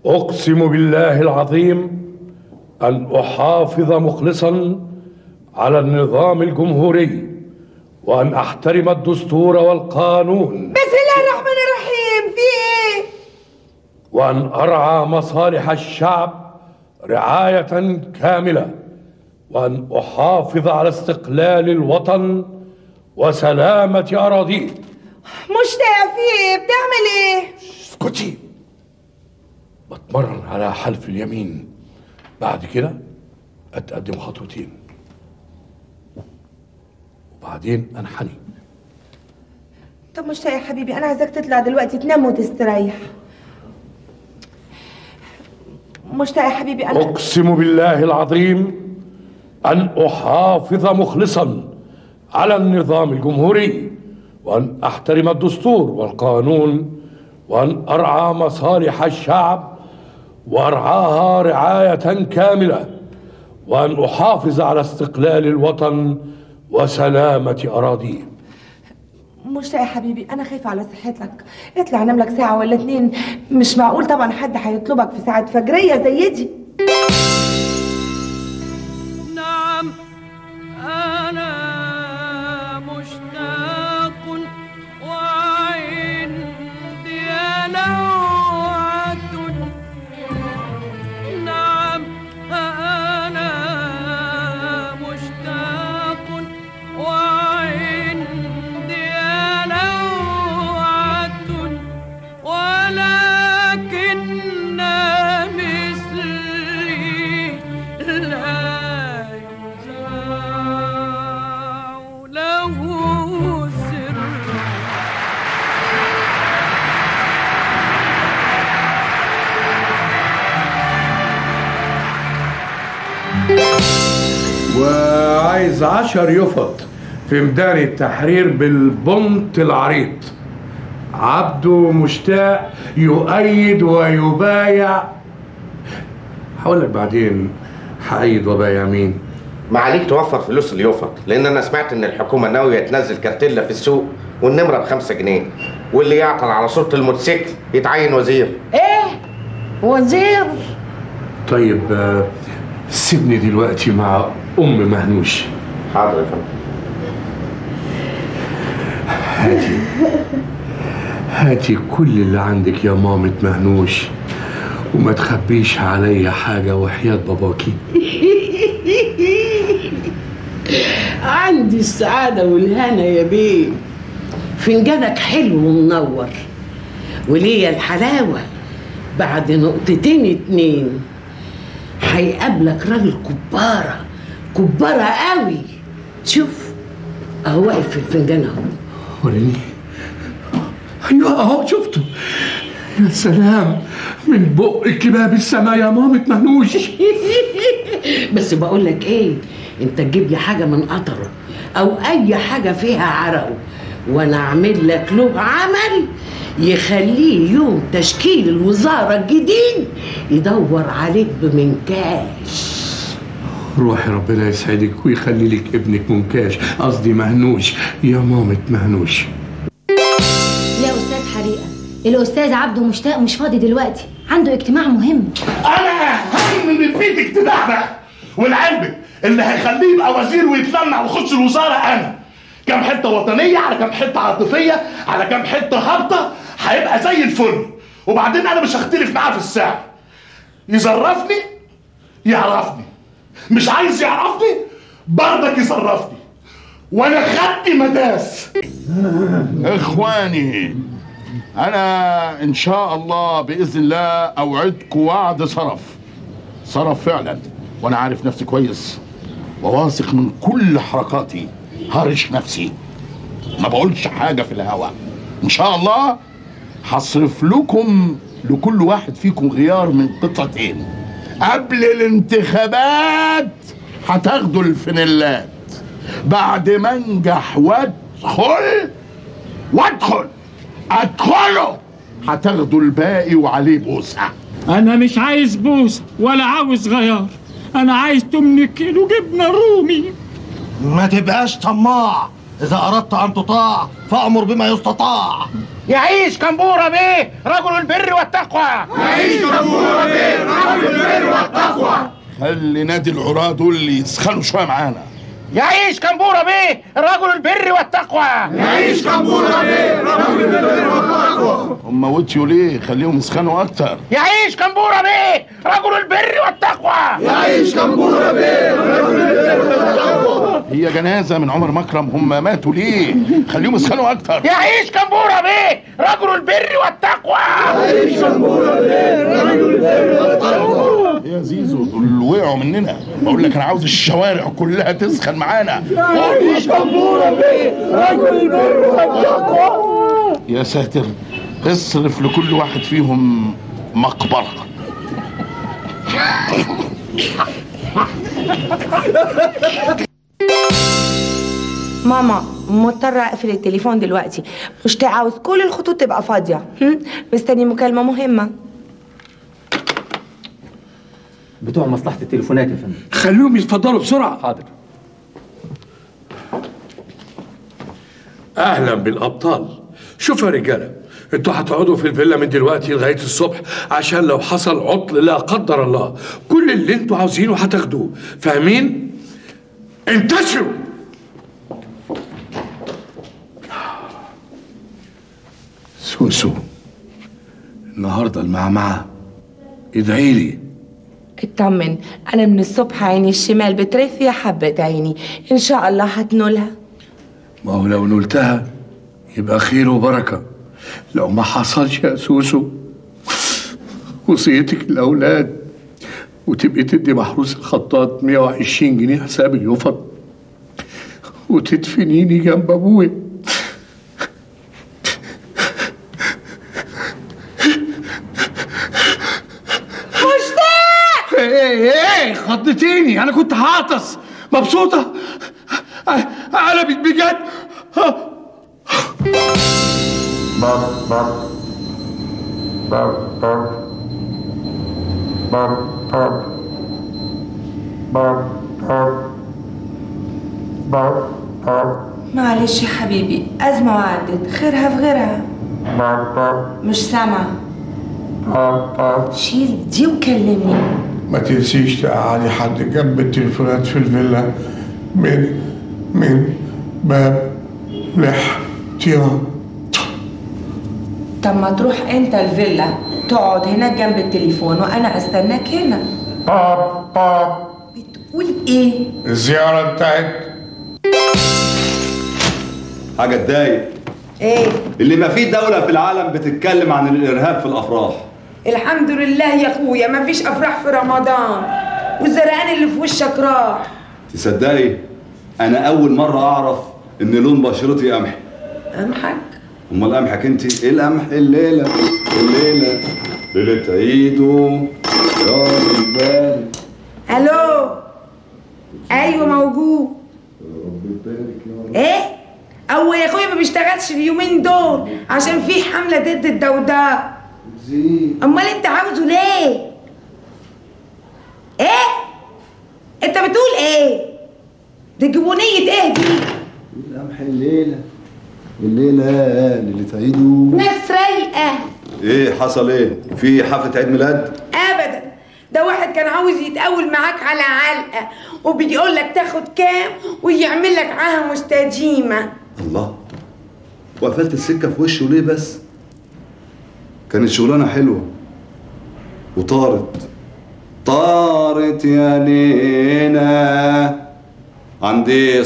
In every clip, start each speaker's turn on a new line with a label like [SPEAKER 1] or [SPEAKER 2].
[SPEAKER 1] أقسم بالله العظيم أن أحافظ مخلصا على النظام الجمهوري وأن أحترم الدستور والقانون.
[SPEAKER 2] بسم الله الرحمن الرحيم. في إيه؟
[SPEAKER 1] وأن أرعى مصالح الشعب رعاية كاملة، وأن أحافظ على استقلال الوطن وسلامة أراضيه.
[SPEAKER 2] مشتاق، في إيه؟ بتعمل إيه؟
[SPEAKER 1] اسكتي. بتمرن على حلف اليمين، بعد كده أتقدم خطوتين وبعدين أنحني.
[SPEAKER 2] طب مشتاق يا حبيبي، أنا عايزاك تطلع دلوقتي تنام وتستريح. مشتاق يا حبيبي، أنا
[SPEAKER 1] أقسم بالله العظيم أن أحافظ مخلصا على النظام الجمهوري وأن أحترم الدستور والقانون وأن أرعى مصالح الشعب وأرعاها رعاية كاملة وأن أحافظ على استقلال الوطن وسلامة أراضيه.
[SPEAKER 2] مشتاق يا حبيبي، أنا خايفة على صحتك. اطلع نام لك ساعة ولا 2. مش معقول طبعا حد هيطلبك في ساعة فجرية زي دي.
[SPEAKER 3] نعم أنا مشتاق وعندي لوعة. نعم أنا مشتاق وعندي لوعة، ولكن مثلي لا يزاع له سر.
[SPEAKER 1] وعايز 10 يفط في ميدان التحرير بالبنط العريض. عبده مشتاق يؤيد ويبايع. هقول لك بعدين هأيد وبايع مين.
[SPEAKER 4] ما عليك توفر فلوس اليوفط، لان انا سمعت ان الحكومه ناويه تنزل كارتيلا في السوق والنمره ب5 جنيه، واللي يعطل على صوره الموتوسيكل يتعين وزير.
[SPEAKER 5] ايه؟ وزير؟
[SPEAKER 1] طيب سيبني دلوقتي مع أم مهنوش.
[SPEAKER 4] حاضر يا فندم.
[SPEAKER 1] هاتي كل اللي عندك يا مامة مهنوش، وما تخبيش عليا حاجة وحياة باباكي.
[SPEAKER 5] عندي السعادة والهنا يا بيه. فنجانك حلو ومنور، وليا الحلاوة بعد 2 هيقابلك راجل كبارة قوي. شوف اهو واقف في الفنجان اهو.
[SPEAKER 1] وريني. ايوه اهو شفته. يا سلام، من بقك باب السما يا مامة مهنوش.
[SPEAKER 5] بس بقول لك ايه، انت تجيب لي حاجه من قطره او اي حاجه فيها عرقه، وانا اعمل لك له عمل يخليه يوم تشكيل الوزاره الجديد يدور عليك بمنكاش.
[SPEAKER 1] روحي، ربنا يسعدك ويخلي لك ابنك منكاش، قصدي مهنوش يا مامة مهنوش.
[SPEAKER 6] يا أستاذ حريقة، الأستاذ عبده مشتاق مش فاضي دلوقتي، عنده اجتماع مهم.
[SPEAKER 7] أنا هم من البيت اجتماع بقى، والعلم اللي هيخليه يبقى وزير ويتلمع ويخش الوزارة أنا. كام حتة وطنية على كام حتة عاطفية على كام حتة هابطة، هيبقى زي الفل. وبعدين أنا مش هختلف معاه في الساعة. يزرفني يعرفني، مش عايز يعرفني برضك يصرفني، وانا خدت مداس.
[SPEAKER 8] اخواني، انا ان شاء الله باذن الله اوعدكم وعد صرف فعلا، وانا عارف نفسي كويس وواثق من كل حركاتي، هرش نفسي ما بقولش حاجه في الهوا. ان شاء الله هصرف لكم لكل واحد فيكم غيار من قطعتين. قبل الانتخابات هتاخدوا الفانيلات، بعد ما انجح ادخلوا هتاخدوا الباقي وعليه بوسه.
[SPEAKER 9] انا مش عايز بوسه ولا عاوز غيار، انا عايز 8 كيلو جبنه رومي.
[SPEAKER 7] ما تبقاش طماع،
[SPEAKER 8] إذا أردت أن تطاع فأمر بما يستطاع.
[SPEAKER 10] يعيش كمبورة بيه رجل البر والتقوى.
[SPEAKER 7] يعيش كمبورة بيه رجل البر والتقوى.
[SPEAKER 8] خلي نادي العراة دول اللي يسخنوا شوية معانا.
[SPEAKER 10] يعيش كمبورة بيه رجل البر والتقوى.
[SPEAKER 7] يعيش كمبورة بيه رجل البر والتقوى.
[SPEAKER 8] هم وتيوا ليه؟ خليهم يسخنوا أكتر.
[SPEAKER 10] يعيش كمبورة بيه رجل البر والتقوى.
[SPEAKER 7] يعيش كمبورة بيه رجل البر والتقوى.
[SPEAKER 8] هي جنازة من عمر مكرم، هم ماتوا ليه؟ خليهم يسخنوا أكتر.
[SPEAKER 10] يعيش كمبورة بيه رجل البر والتقوى.
[SPEAKER 7] يعيش كمبورة بيه رجل البر والتقوى.
[SPEAKER 8] يا زيزو دول وقعوا مننا، بقول لك أنا عاوز الشوارع كلها تسخن معانا.
[SPEAKER 7] يعيش كمبورة بيه رجل البر والتقوى.
[SPEAKER 8] يا ساتر، اصرف لكل واحد فيهم مقبرة.
[SPEAKER 2] ماما مضطرة اقفل التليفون دلوقتي، مش عاوز كل الخطوط تبقى فاضية. مستني مكالمة مهمة.
[SPEAKER 11] بتوع مصلحة التليفونات يا فندم.
[SPEAKER 1] خليهم يتفضلوا بسرعة.
[SPEAKER 11] حاضر.
[SPEAKER 1] اهلا بالابطال. شوفوا يا رجاله، انتوا هتقعدوا في الفيلا من دلوقتي لغايه الصبح، عشان لو حصل عطل لا قدر الله كل اللي انتوا عاوزينه هتاخدوه، فاهمين؟ انتشروا. سوسو، النهارده المعمعه، ادعي لي.
[SPEAKER 2] اطمن، انا من الصبح عيني الشمال بترف يا حبة عيني، ان شاء الله هتنولها.
[SPEAKER 1] ما هو لو نلتها يبقى خير وبركة، لو ما حصلش يا سوسو وصيتك الأولاد، وتبقي تدي محروس الخطاط 120 جنيه حساب اليوفط، وتدفنيني جنب أبوي.
[SPEAKER 2] مشتاق!
[SPEAKER 1] ايه خضتيني، أنا كنت هعطس. مبسوطة؟ قلبت بجد.
[SPEAKER 2] معلش يا حبيبي، أزمة وعدت، خيرها في غيرها. مش سامع. شيل دي وكلمني.
[SPEAKER 12] ما تنسيش تقعدي حد جنب التليفونات في الفيلا من باب الاحتياط.
[SPEAKER 2] طب ما تروح انت الفيلا تقعد هناك جنب التليفون وانا استناك هنا. بتقول ايه؟
[SPEAKER 12] الزيارة انتهت.
[SPEAKER 13] حاجة تضايق.
[SPEAKER 2] ايه؟
[SPEAKER 13] اللي ما فيه دولة في العالم بتتكلم عن الإرهاب في الأفراح.
[SPEAKER 2] الحمد لله يا اخويا مفيش افراح في رمضان، والزرقان اللي في وشك راح.
[SPEAKER 13] تصدقي أنا أول مرة أعرف إن لون بشرتي قمحي.
[SPEAKER 2] قمحك؟
[SPEAKER 13] أمال قمحك أنت؟ إيه القمح الليلة ليلة عيده يا ربنا.
[SPEAKER 2] الو ايوه موجود. ايه؟ هو يا اخويا ما بيشتغلش اليومين دول عشان في حمله ضد الدوداء. امال انت عاوزه ليه؟ ايه؟ انت بتقول ايه؟ دي جبونيه ايه دي؟
[SPEAKER 13] القمح الليلة ليلة عيده.
[SPEAKER 2] ناس رايقه.
[SPEAKER 13] ايه حصل ايه؟ في حفلة عيد ميلاد؟
[SPEAKER 2] ابدا، ده واحد كان عاوز يتقاول معاك على علقه وبيقول لك تاخد كام ويعمل لك عاهه مستديمه.
[SPEAKER 13] الله، وقفلت السكه في وشه ليه بس؟ كانت شغلانه حلوه وطارت يا نينا عندي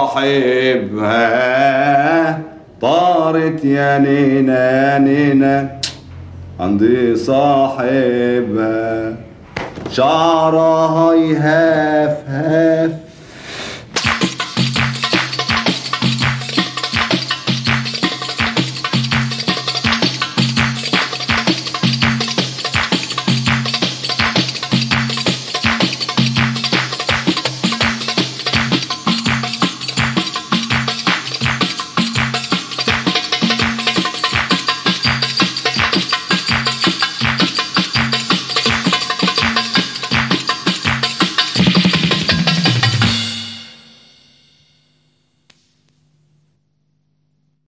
[SPEAKER 13] صاحبها. طارت يا نينا عندي صاحبها. شعرها يهاف